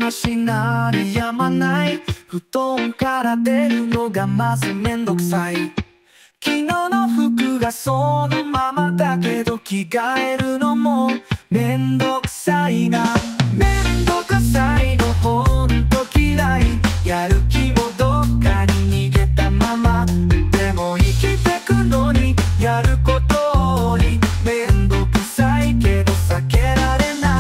話鳴りやまない。布団から出るのがまずめんどくさい。昨日の服がそのままだけど着替えるのもめんどくさいな。めんどくさいのほんと嫌い。やる気もどっかに逃げたまま。でも生きてくのにやること多い。めんどくさいけど避けられない。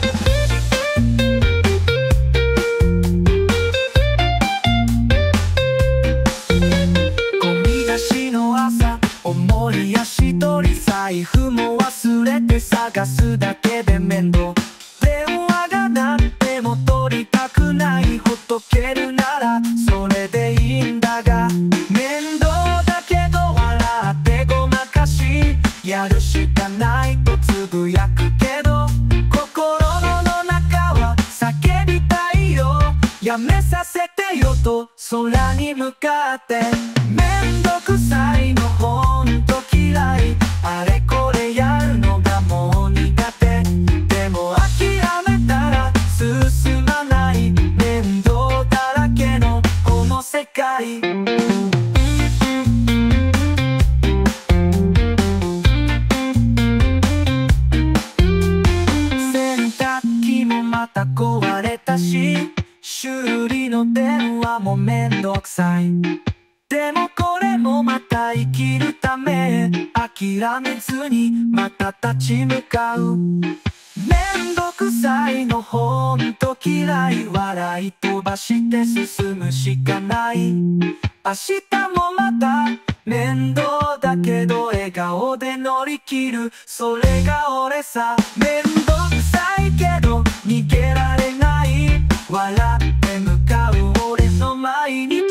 ゴミ出しの朝、重い足取り、財布も忘れて探すだけで面倒。電話が鳴っても取りたくない。ほっとけるならそれでいいんだが、面倒だけど笑ってごまかし、やるしかないとつぶやくけど、心の中は叫びたいよ。やめさせてよと空に向かって。めんどくさいのほんと嫌い。あれこれやるのがもう苦手。でも諦めたら進まない。面倒だらけのこの世界。洗濯機もまた壊れたし、修理の電話もめんどくさい。でもこれもまた生きるため、諦めずにまた立ち向かう。めんどくさいのほんと嫌い。笑い飛ばして進むしかない。明日もまた面倒だけど笑顔で乗り切る。それが俺さ。めんどくさいけど逃げられない。笑って向かう俺の毎日。